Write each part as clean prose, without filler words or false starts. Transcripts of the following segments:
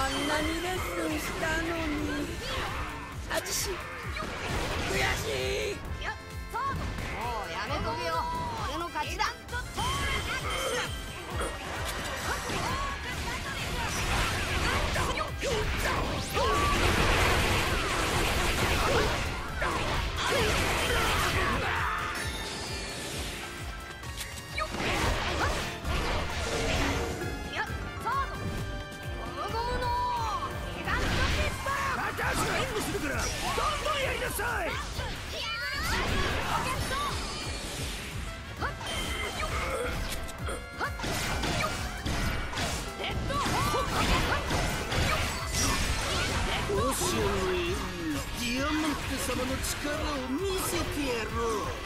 あんなにレッスンしたのに。あちし悔しい。 いや、そうもうやめとけよ。俺の勝ちだ。 ディアマンテ様の力を見せてやろう。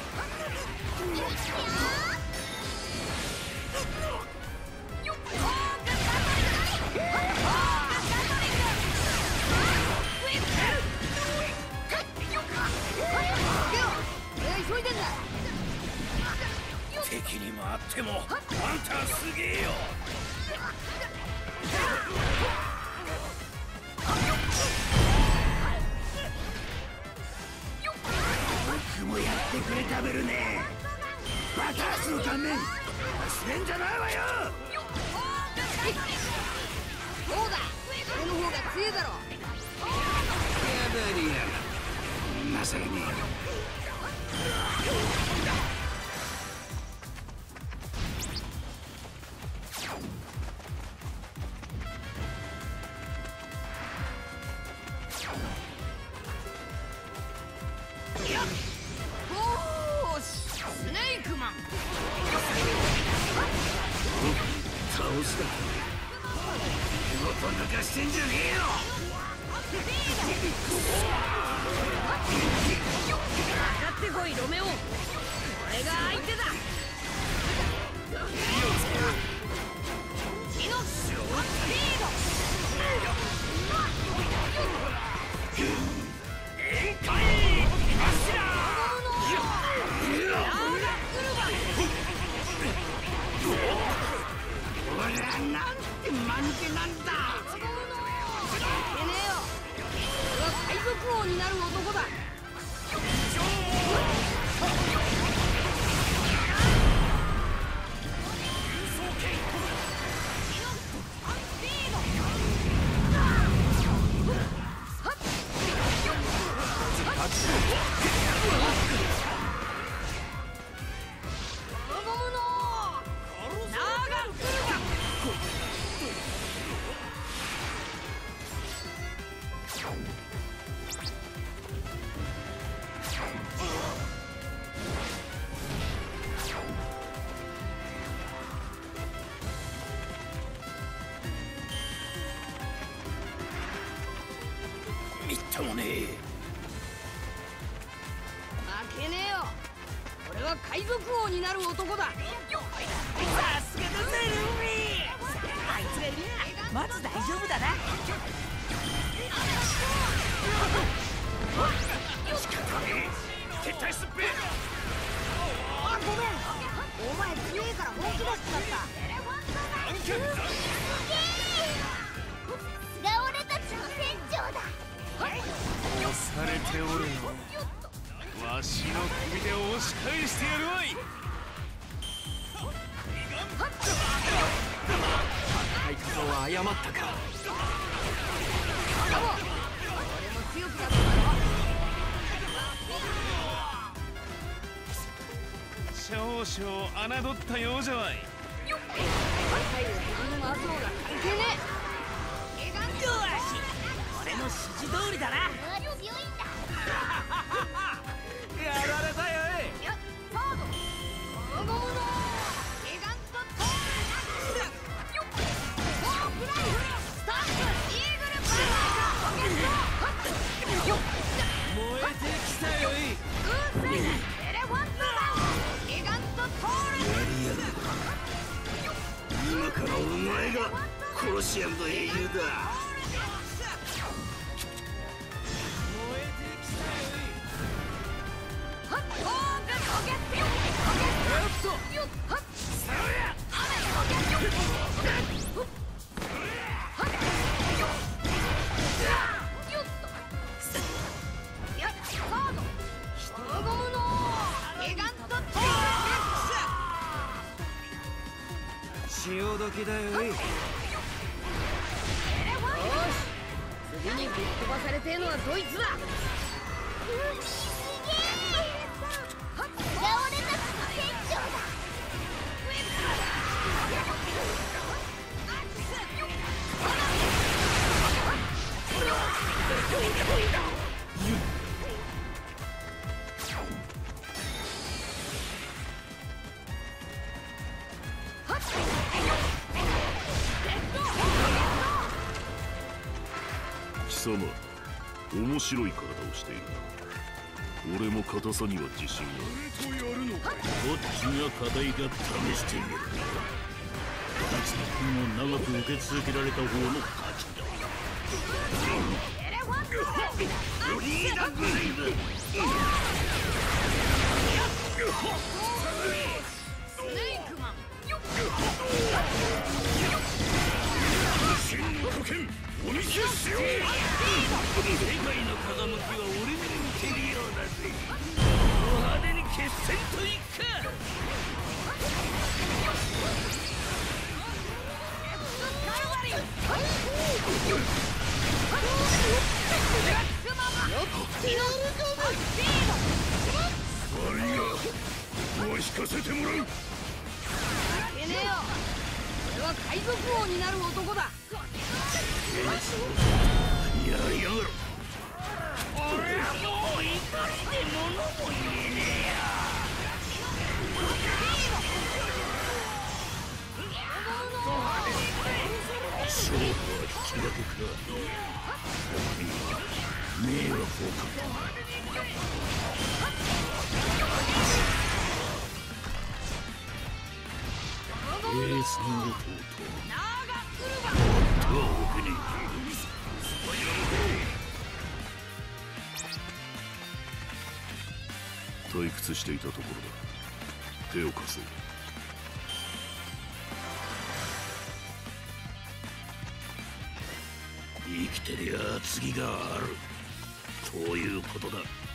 敵に回ってもあんたはすげえよ。僕もやってくれたべるね。バタースの顔面忘れんじゃないわよ。 そうだ、俺の方が強いだろ。 やだりや情けねえ。倒した。見事抜かしてんじゃねえよ。 かかってこいロメオ。俺が相手だ。 火のスピード。 宴会俺はなんて間抜けなんだ。 負けねえよ。俺は海賊王になる男だ。 みっともねえ。 負けねえよ。俺は海賊王になる男だ。 さすがだぜルミ。あいつがいるな。まず大丈夫だな。 仕方ねえ。撤退すっぺ。 あ、ごめん。お前強いから本気出しちゃった。が俺たちの船長だ。 押されておるの。わしの首で押し返してやるわい。相方は謝ったか。 俺も強くなっただろ。 少々侮ったようじゃわい。 最後自分の後が関係ねえ。 よし、俺の指示通りだな。 強いんだ。 やられたよ。 いや、サード。ゴムゴムのギガントトール。よっ。フォークライフ。スタンプ。イーグルパワー。ロケット。よっ。 燃えてきたよ。 グースイエレファントマン。ギガントトール。 やりやがった。今からお前がコロシアムの英雄だ。 よっ。 潮時だよ。 よし、次にぶっ飛ばされてえのはどいつだ。 すげえ。こっちが俺たちの船長だ。 貴様、面白い体をしているな。俺も硬さには自信がある。とやるのか。こっちが課題が試してみる。夏の分を長く受け続けられた方の勝ちだ。 リーダーブレイブ。 スネークマン。 真の古剣お見せしよう。世界の風向きは俺に似てるようだぜ。派手に決戦といくか。悪いがもう引かせてもらう。 負けねえよ。俺は海賊王になる男だ。 やりやがる。俺はもう怒りで物も言えねえや。勝負は引き分けか。迷惑をかけた。エースの弟とはおけねえ。 退屈していたところだ。手を貸そう。 生きてりゃ次があるということだ。